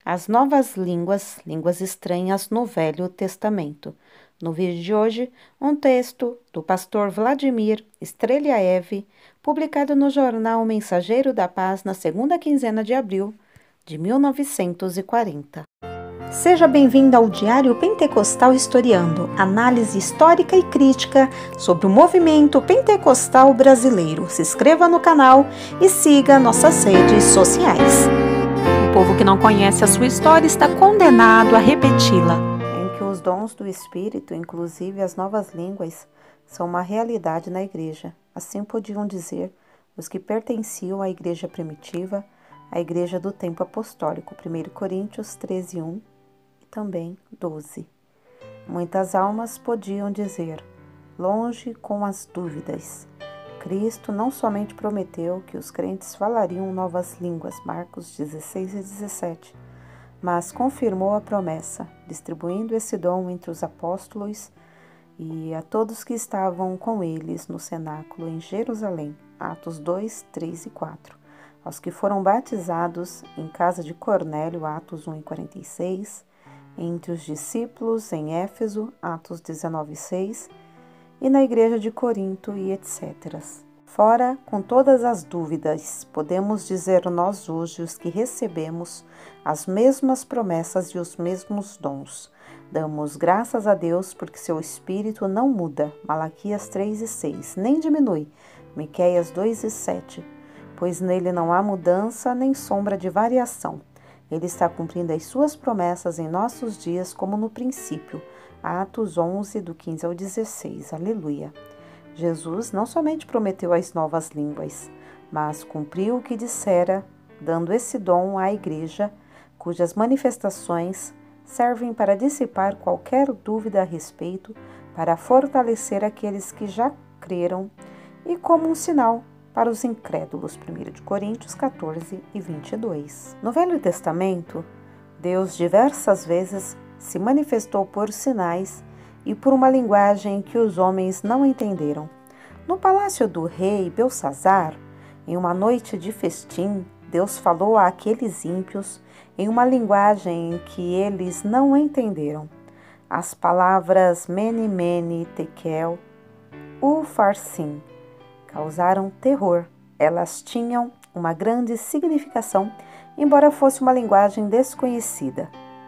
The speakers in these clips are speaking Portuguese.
As novas línguas, línguas estranhas no Velho Testamento. No vídeo de hoje, um texto do pastor Vladimir Streliaev, publicado no jornal Mensageiro da Paz na segunda quinzena de abril de 1940. Seja bem-vindo ao Diário Pentecostal Historiando, análise histórica e crítica sobre o movimento pentecostal brasileiro. Se inscreva no canal e siga nossas redes sociais. O povo que não conhece a sua história está condenado a repeti-la. Em que os dons do Espírito, inclusive as novas línguas, são uma realidade na igreja. Assim podiam dizer os que pertenciam à igreja primitiva, à igreja do tempo apostólico, 1 Coríntios 13:1 e também 12. Muitas almas podiam dizer, longe com as dúvidas. Cristo não somente prometeu que os crentes falariam novas línguas, Marcos 16 e 17, mas confirmou a promessa, distribuindo esse dom entre os apóstolos e a todos que estavam com eles no cenáculo em Jerusalém, Atos 2, 3 e 4, aos que foram batizados em casa de Cornélio, Atos 1 e 46, entre os discípulos em Éfeso, Atos 19 e 6, e na igreja de Corinto e etc. Fora, com todas as dúvidas, podemos dizer nós hoje os que recebemos as mesmas promessas e os mesmos dons. Damos graças a Deus porque seu Espírito não muda, Malaquias 3 e 6, nem diminui, Miqueias 2 e 7, pois nele não há mudança nem sombra de variação. Ele está cumprindo as suas promessas em nossos dias como no princípio. Atos 11, do 15 ao 16. Aleluia. Jesus não somente prometeu as novas línguas, mas cumpriu o que dissera, dando esse dom à igreja, cujas manifestações servem para dissipar qualquer dúvida a respeito, para fortalecer aqueles que já creram e como um sinal para os incrédulos, 1 Coríntios 14 e 22. No Velho Testamento, Deus diversas vezes se manifestou por sinais e por uma linguagem que os homens não entenderam. No palácio do rei Belsazar, em uma noite de festim, Deus falou àqueles ímpios em uma linguagem que eles não entenderam. As palavras Mene, Mene, Tekel, Ufarsim causaram terror. Elas tinham uma grande significação, embora fosse uma linguagem desconhecida.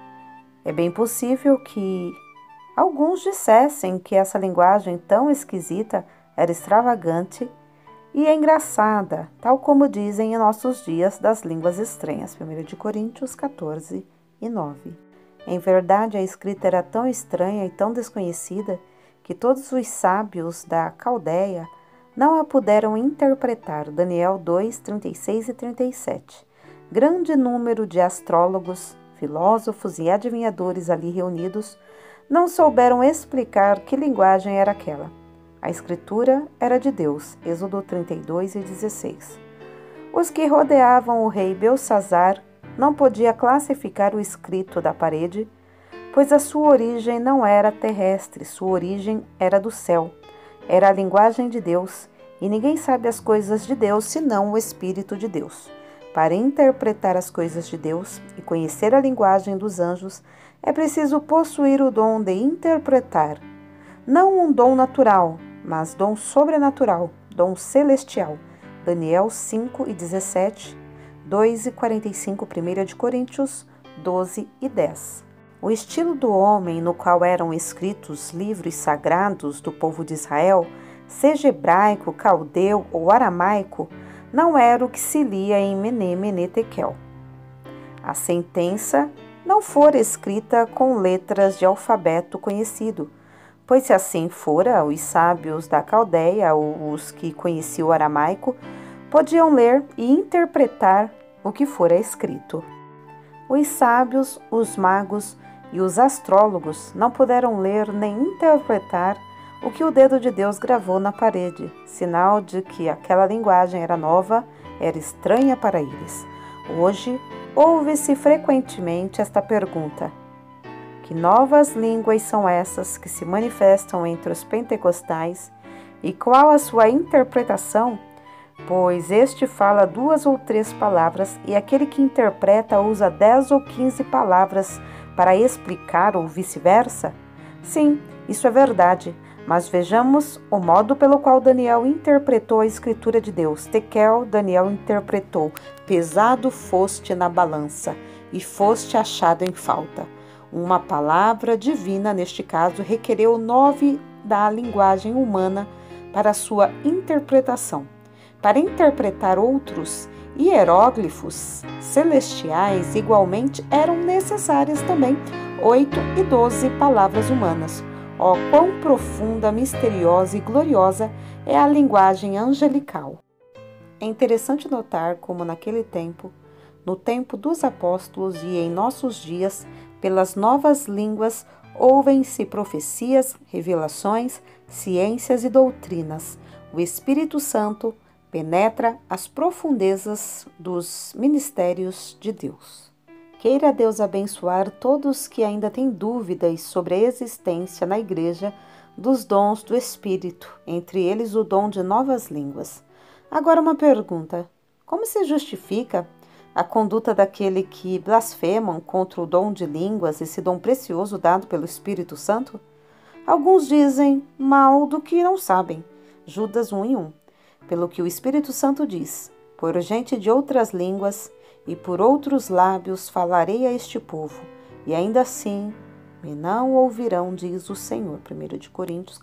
É bem possível que alguns dissessem que essa linguagem tão esquisita era extravagante e engraçada, tal como dizem em nossos dias das línguas estranhas, 1 Coríntios 14 e 9. Em verdade, a escrita era tão estranha e tão desconhecida que todos os sábios da Caldeia não a puderam interpretar. Daniel 2, 36 e 37. Grande número de astrólogos, filósofos e adivinhadores ali reunidos não souberam explicar que linguagem era aquela. A escritura era de Deus, Êxodo 32 e 16. Os que rodeavam o rei Belsazar não podiam classificar o escrito da parede, pois a sua origem não era terrestre, sua origem era do céu. Era a linguagem de Deus, e ninguém sabe as coisas de Deus senão o Espírito de Deus. Para interpretar as coisas de Deus e conhecer a linguagem dos anjos, é preciso possuir o dom de interpretar. Não um dom natural, mas dom sobrenatural, dom celestial. Daniel 5 e 17, 2 e 45, 1 Coríntios 12 e 10. O estilo do homem no qual eram escritos livros sagrados do povo de Israel, seja hebraico, caldeu ou aramaico, não era o que se lia em Mene, Mene, Tekel. A sentença não fora escrita com letras de alfabeto conhecido, pois se assim fora, os sábios da Caldeia, ou os que conheciam o aramaico, podiam ler e interpretar o que fora escrito. Os sábios, os magos e os astrólogos não puderam ler nem interpretar o que o dedo de Deus gravou na parede, sinal de que aquela linguagem era nova, era estranha para eles. Hoje, ouve-se frequentemente esta pergunta: que novas línguas são essas que se manifestam entre os pentecostais e qual a sua interpretação? pois este fala 2 ou 3 palavras e aquele que interpreta usa 10 ou 15 palavras para explicar ou vice-versa? Sim, isso é verdade, mas vejamos o modo pelo qual Daniel interpretou a escritura de Deus. Tekel, Daniel interpretou: pesado foste na balança e foste achado em falta. Uma palavra divina, neste caso, requereu 9 da linguagem humana para sua interpretação. Para interpretar outros hieróglifos celestiais, igualmente eram necessárias também 8 e 12 palavras humanas. Ó, quão profunda, misteriosa e gloriosa é a linguagem angelical! É interessante notar como naquele tempo, no tempo dos apóstolos e em nossos dias, pelas novas línguas, ouvem-se profecias, revelações, ciências e doutrinas. O Espírito Santo penetra as profundezas dos ministérios de Deus. Queira Deus abençoar todos que ainda têm dúvidas sobre a existência na Igreja dos dons do Espírito, entre eles o dom de novas línguas. Agora uma pergunta: como se justifica a conduta daquele que blasfemam contra o dom de línguas, esse dom precioso dado pelo Espírito Santo? Alguns dizem mal do que não sabem. Judas 1:1. Pelo que o Espírito Santo diz: por gente de outras línguas e por outros lábios falarei a este povo, e ainda assim me não ouvirão, diz o Senhor. 1 Coríntios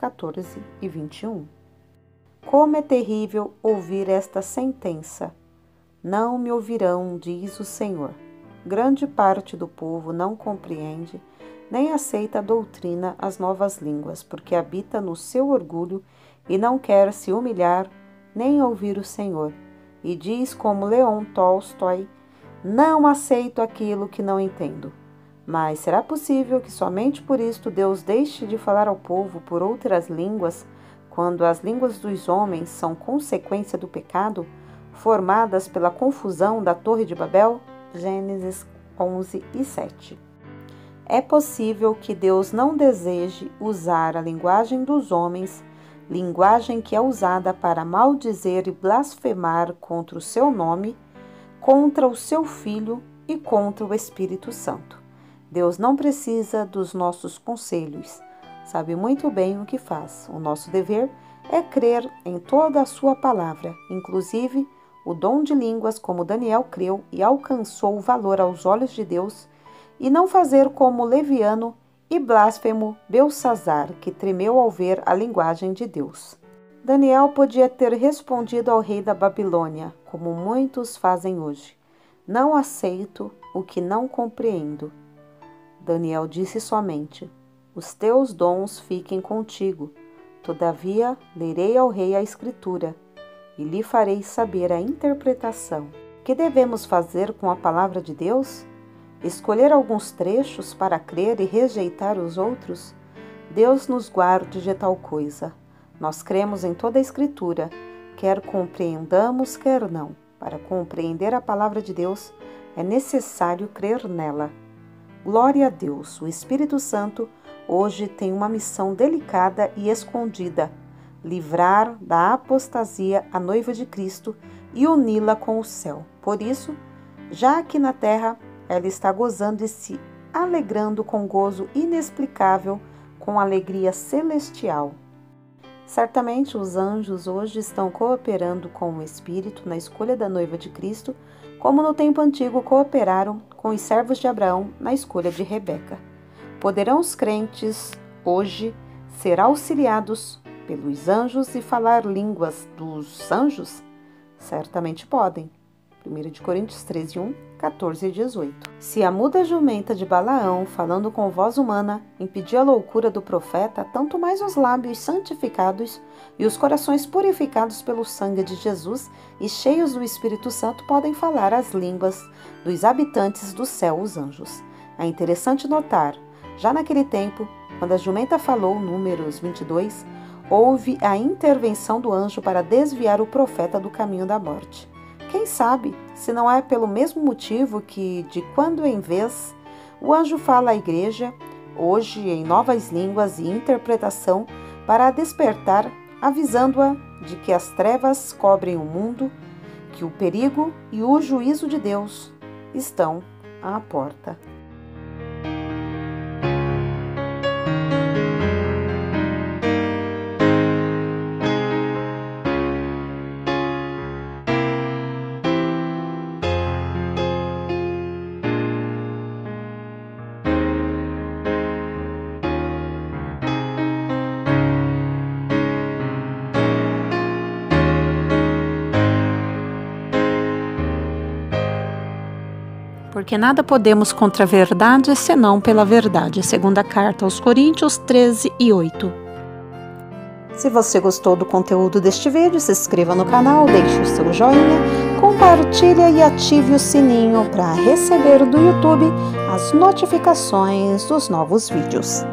14:21. Como é terrível ouvir esta sentença: não me ouvirão, diz o Senhor. Grande parte do povo não compreende nem aceita a doutrina as novas línguas, porque habita no seu orgulho e não quer se humilhar nem ouvir o Senhor. E diz como Leon Tolstói: não aceito aquilo que não entendo. Mas será possível que somente por isto Deus deixe de falar ao povo por outras línguas, quando as línguas dos homens são consequência do pecado, formadas pela confusão da Torre de Babel? Gênesis 11:7. É possível que Deus não deseje usar a linguagem dos homens, linguagem que é usada para maldizer e blasfemar contra o seu nome, contra o seu Filho e contra o Espírito Santo. Deus não precisa dos nossos conselhos, sabe muito bem o que faz. O nosso dever é crer em toda a sua palavra, inclusive o dom de línguas, como Daniel creu e alcançou o valor aos olhos de Deus, e não fazer como leviano e blasfemo Belsazar, que tremeu ao ver a linguagem de Deus. Daniel podia ter respondido ao rei da Babilônia, como muitos fazem hoje: não aceito o que não compreendo. Daniel disse somente: os teus dons fiquem contigo. Todavia, lerei ao rei a escritura e lhe farei saber a interpretação. Que devemos fazer com a palavra de Deus? Escolher alguns trechos para crer e rejeitar os outros? Deus nos guarde de tal coisa. Nós cremos em toda a Escritura, quer compreendamos, quer não. Para compreender a palavra de Deus, é necessário crer nela. Glória a Deus! O Espírito Santo hoje tem uma missão delicada e escondida: livrar da apostasia a noiva de Cristo e uni-la com o céu. Por isso, já aqui na terra, ela está gozando e se alegrando com gozo inexplicável, com alegria celestial. Certamente os anjos hoje estão cooperando com o Espírito na escolha da noiva de Cristo, como no tempo antigo cooperaram com os servos de Abraão na escolha de Rebeca. Poderão os crentes hoje ser auxiliados pelos anjos e falar línguas dos anjos? Certamente podem. 1 Coríntios 13:1, 14 e 18. Se a muda jumenta de Balaão, falando com voz humana, impedia a loucura do profeta, tanto mais os lábios santificados e os corações purificados pelo sangue de Jesus e cheios do Espírito Santo podem falar as línguas dos habitantes do céu, os anjos. É interessante notar, já naquele tempo, quando a jumenta falou, Números 22, houve a intervenção do anjo para desviar o profeta do caminho da morte. Quem sabe, se não é pelo mesmo motivo que, de quando em vez, o anjo fala à igreja, hoje em novas línguas e interpretação, para a despertar, avisando-a de que as trevas cobrem o mundo, que o perigo e o juízo de Deus estão à porta. Porque nada podemos contra a verdade, senão pela verdade. Segunda carta aos Coríntios 13:8. Se você gostou do conteúdo deste vídeo, se inscreva no canal, deixe o seu joinha, compartilhe e ative o sininho para receber do YouTube as notificações dos novos vídeos.